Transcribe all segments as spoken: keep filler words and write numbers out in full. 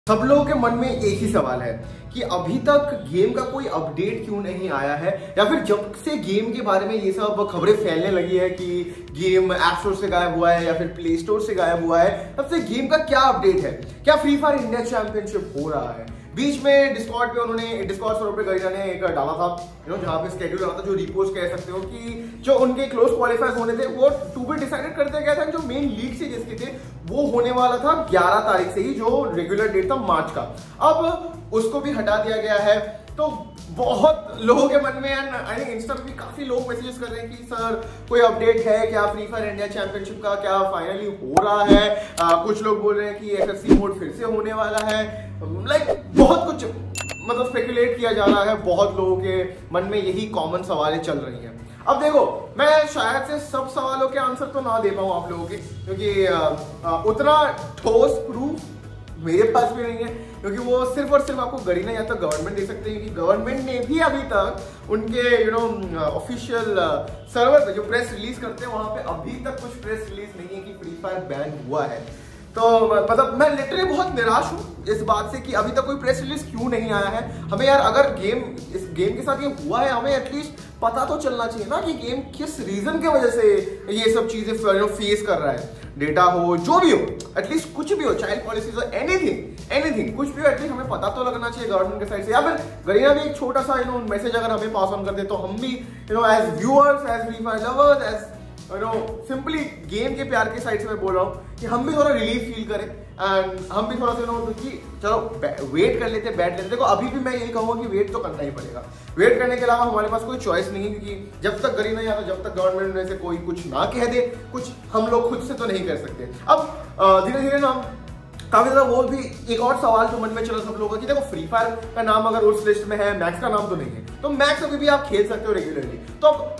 सब लोगों के मन में एक ही सवाल है कि अभी तक गेम का कोई अपडेट क्यों नहीं आया है, या फिर जब से गेम के बारे में ये सब खबरें फैलने लगी है कि गेम ऐप स्टोर से गायब हुआ है या फिर प्ले स्टोर से गायब हुआ है, तब से गेम का क्या अपडेट है? क्या फ्री फायर इंडिया चैंपियनशिप हो रहा है? बीच में डिस्कॉर्ड पे उन्होंने डिस्कॉर्ड सर्वर पे गरीना ने एक डाला था, यू नो, जहां पे स्केड्यूल डाला था, जो रिपोस्ट कह सकते हो कि जो उनके क्लोज क्वालिफायर्स होने थे वो टू बी डिसाइडेड कर दिया गया था। जो मेन लीग से जिसके थे वो होने वाला था ग्यारह तारीख से ही, जो रेगुलर डेट था मार्च का। अब उसको भी हटा दिया गया है। तो बहुत लोगों के मन में, एंड इंस्टा पे भी काफी लोग मैसेजेस कर रहे हैं कि सर कोई अपडेट है क्या, फ्री फायर इंडिया चैंपियनशिप का क्या फाइनली हो रहा है? आ, कुछ लोग बोल रहे हैं कि एफएफसी मोड फिर से होने वाला है। लाइक like, बहुत कुछ मतलब स्पेकुलेट किया जा रहा है। बहुत लोगों के मन में यही कॉमन सवालें चल रही हैं। अब देखो, मैं शायद से सब सवालों के आंसर तो ना दे पाऊं आप लोगों के, क्योंकि आ, आ, उतना ठोस प्रूफ मेरे पास भी नहीं है, क्योंकि वो सिर्फ और सिर्फ आपको गरीना या तो गवर्नमेंट दे सकते हैं, कि गवर्नमेंट ने भी अभी तक उनके यू नो ऑफिशियल सर्वर पे जो प्रेस रिलीज करते हैं वहां पे अभी तक कुछ प्रेस रिलीज नहीं है कि फ्री फायर बैन हुआ है। तो मतलब मैं लिटरली बहुत निराश हूँ इस बात से कि अभी तक कोई प्रेस रिलीज क्यों नहीं आया है। हमें यार, अगर गेम इस गेम के साथ ये हुआ है, हमें एटलीस्ट पता तो चलना चाहिए ना कि गेम किस रीजन के वजह से ये सब चीजें फेस कर रहा है। डेटा हो, जो भी हो, एटलीस्ट कुछ भी हो, चाइल्ड पॉलिसीज हो, एनीथिंग एनीथिंग कुछ भी हो, एटलीस्ट हमें पता तो लगना चाहिए गवर्नमेंट के साइड से। या फिर गरीना भी एक छोटा सा यू नो मैसेज अगर हमें पास ऑन कर दे, तो हम भी you know as viewers, as free fire lovers, as you know simply game के प्यार के साइड से मैं बोल रहा हूँ कि हम भी थोड़ा रिलीफ फील करें, एंड हम भी थोड़ा सा नो कि चलो वेट कर लेते, बैठ लेते। देखो, अभी भी मैं यही कहूँगा कि वेट तो करना ही पड़ेगा। वेट करने के अलावा हमारे पास कोई चॉइस नहीं है, क्योंकि जब तक गरीना या तो जब तक गवर्नमेंट में से कोई कुछ ना कह दे, कुछ हम लोग खुद से तो नहीं कर सकते। अब धीरे धीरे ना काफी ज्यादा वो भी एक और सवाल जो मन में चला सब लोगों का कि देखो, फ्री फायर का नाम अगर उस लिस्ट में है, मैक्स का नाम तो नहीं है, तो मैक्स अभी भी आप खेल सकते हो रेगुलरली। तो अब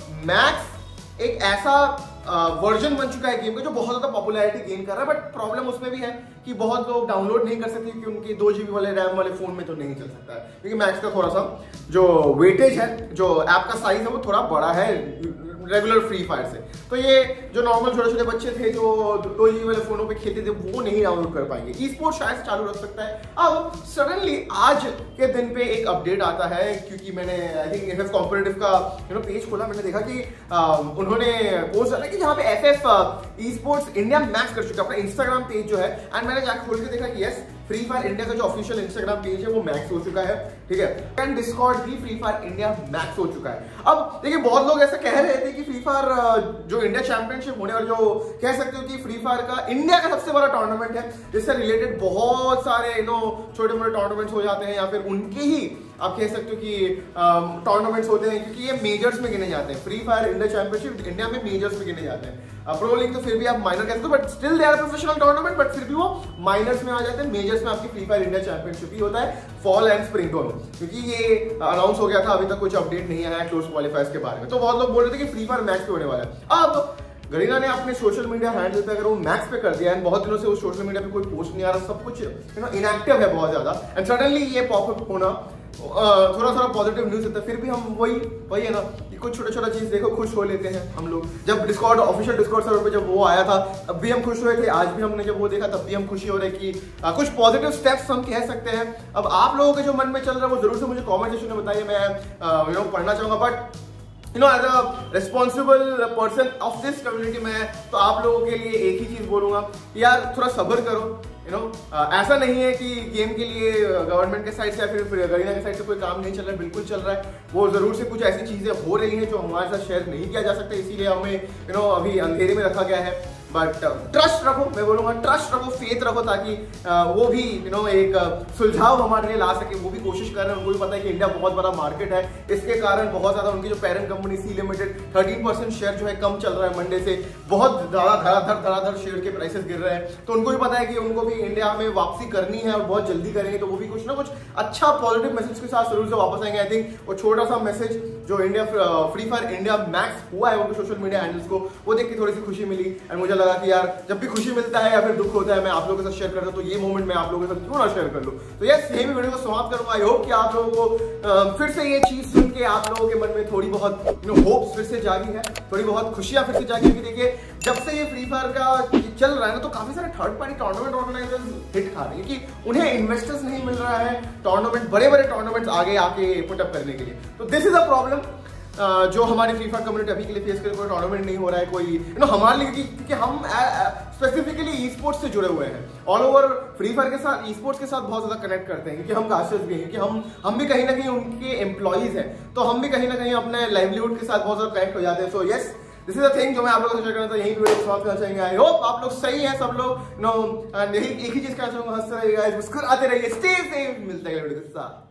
मैक्स एक ऐसा वर्जन बन चुका है गेम का जो बहुत ज्यादा पॉपुलैरिटी गेन कर रहा है, बट प्रॉब्लम उसमें भी है कि बहुत लोग डाउनलोड नहीं कर सकते, क्योंकि उनके दो जीबी वाले रैम वाले फोन में तो नहीं चल सकता है, क्योंकि मैक्स का थोड़ा सा जो वेटेज है, जो ऐप का साइज है, वो थोड़ा बड़ा है रेगुलर फ्री फायर से। तो ये जो नॉर्मल छोटे छोटे बच्चे थे जो दो जीबी वाले फोनों पे खेलते थे, वो नहीं डाउनलोड कर पाएंगे। ई स्पोर्ट्स शायद से चालू रख सकता है। अब सडनली आज के दिन पे एक अपडेट आता है, क्योंकि मैंने I think F F competitive का यू नो पेज खोला, मैंने देखा कि आ, उन्होंने पोस्ट डाला कि जहाँ पे F F E sports India max कर चुका है अपना इंस्टाग्राम पेज जो है। एंड मैंने जाकर खोल के देखा कि यस, फ्री फायर इंडिया का जो ऑफिशियल इंस्टाग्राम पेज है वो मैक्स हो चुका है, ठीक है। एंड डिस्कॉर्ड भी फ्री फायर इंडिया मैक्स हो चुका है। अब देखिए, बहुत लोग ऐसा कह रहे थे कि फ्री फायर जो इंडिया चैंपियनशिप होने और जो कह सकते हो कि फ्री फायर का इंडिया का सबसे बड़ा टूर्नामेंट है, जिससे रिलेटेड बहुत सारे यू नो छोटे मोटे टूर्नामेंट्स हो जाते हैं, या फिर उनके ही आप कह सकते हो कि टूर्नामेंट्स होते हैं, क्योंकि ये मेजर्स में गिने जाते हैं। Free fire India championship India में मेजर्स में गिने जाते हैं। प्रो लीग तो फिर भी आप माइनर कहते हो, but still they are professional tournament, but फिर भी वो माइनर्स में आ जाते हैं। मेजर्स में आपकी फ्री फायर इंडिया चैंपियनशिप ही होता है, फॉल एंड स्प्रिंग दोनों, क्योंकि ये अनाउंस हो गया था, अभी तक कुछ अपडेट नहीं आया है क्लोज क्वालिफायर्स के बारे में। तो बहुत लोग बोल रहे थे कि फ्री फायर मैक्स पे होने वाला है। अब गरीना ने अपने सोशल मीडिया हैंडल पे अगर वो मैक्स पे कर दिया, एंड बहुत दिनों से उस सोशल मीडिया पे कोई पोस्ट नहीं आ रहा, सब कुछ यू नो इनएक्टिव है बहुत ज्यादा, एंड सडनली ये पॉपअप होना थोड़ा थोड़ा पॉजिटिव न्यूज होता है। फिर भी हम वही वही है ना कि कुछ छोटा छोटा चीज देखो खुश हो लेते हैं हम लोग। जब डिस्कॉर्ड ऑफिशियल डिस्कॉर्ड सर्वर पे जब वो आया था, तब भी हम खुश हुए थे। आज भी हमने जब वो देखा, तब भी हम खुशी हो रहे कि आ, कुछ पॉजिटिव स्टेप्स हम कह सकते हैं। अब आप लोगों के जो मन में चल रहा है वो जरूर से मुझे कॉमेंट सेक्शन में बताइए, मैं यू नो पढ़ना चाहूंगा। But you know as a responsible person of this community में तो आप लोगों के लिए एक ही चीज बोलूंगा, यार थोड़ा सब्र करो। यू नो ऐसा नहीं है कि गेम के लिए गवर्नमेंट के साइड से या फिर गरीना के साइड से कोई काम नहीं चल रहा है, बिल्कुल चल रहा है। वो जरूर से कुछ ऐसी चीजें हो रही हैं जो हमारे साथ शेयर नहीं किया जा सकता, इसीलिए हमें यू नो अभी अंधेरे में रखा गया है। बट ट्रस्ट रखो, मैं बोलूंगा ट्रस्ट रखो, फेथ रखो, ताकि uh, वो भी यू नो एक uh, सुलझाव हमारे लिए ला सके। वो भी कोशिश कर रहे हैं, उनको भी पता है कि इंडिया बहुत बड़ा मार्केट है, इसके कारण बहुत ज्यादा उनकी जो parent company C limited thirteen percent share जो है कम चल रहा है मंडे से, बहुत ज्यादा धड़ाधड़ धड़ाधड़ शेयर के प्राइसेस गिर रहे हैं। तो उनको भी पता है कि उनको भी इंडिया में वापसी करनी है और बहुत जल्दी करेंगे, तो वो भी कुछ ना कुछ अच्छा पॉजिटिव मैसेज के साथ जरूर से वापस आएंगे। आई थिंक वो छोटा सा मैसेज जो India free fire India max हुआ है उनके सोशल मीडिया हैंडल्स को, वो देख के थोड़ी सी खुशी मिली। एंड मुझे लगा कि यार जब भी खुशी मिलता है या फिर दुख होता है मैं आप लोगों के साथ शेयर करता हूँ, तो ये मोमेंट मैं आप लोगों के साथ क्यों ना शेयर कर लूँ। तो यस, यही भी वीडियो को समाप्त करूंगा। आई होप कि आप लोगों को फिर से ये चीज सुन के आप लोगों के मन में थोड़ी बहुत यू नो होप्स फिर से जागी है, थोड़ी बहुत खुशियां फिर से जागी है। देखिए जब से ये फ्री फायर का चल रहा है ना, तो काफी सारे third party tournament organisers hit खा रहे हैं कि उन्हें इन्वेस्टर्स नहीं मिल रहा है टूर्नामेंट, बड़े बड़े टूर्नामेंट्स आगे आके पुटअप करने के लिए। तो दिस इज अ प्रॉब्लम जो हमारी फ्री फायर कम्युनिटी अभी के लिए फेस कर, कोई टूर्नामेंट नहीं हो रहा है कोई यू नो हमारे लिए, क्योंकि हम स्पेसिफिकली ई स्पोर्ट्स से जुड़े हुए हैं, ऑल ओवर फ्री फायर के साथ ई स्पोर्ट्स के साथ बहुत ज्यादा कनेक्ट करते हैं, क्योंकि हम कास्टर्स भी हैं, कि हम हम भी कहीं ना कहीं उनके एम्प्लॉइज हैं, तो हम भी कहीं ना कहीं अपने लाइवलीहुड के साथ बहुत ज्यादा कनेक्ट हो जाते हैं। So yes, this is the thing जो मैं आप लोगों से शेयर करना था, यही वीडियो को समाप्त करना चाहेंगे। आई होप आप लोग सही हैं सब लोग, नो एंड यही एक ही चीज कहना चाहूंगा, हंसते रहिए गाइस, मुस्कुराते रहिए, स्टे सेफ, मिलते हैं वीडियो के साथ।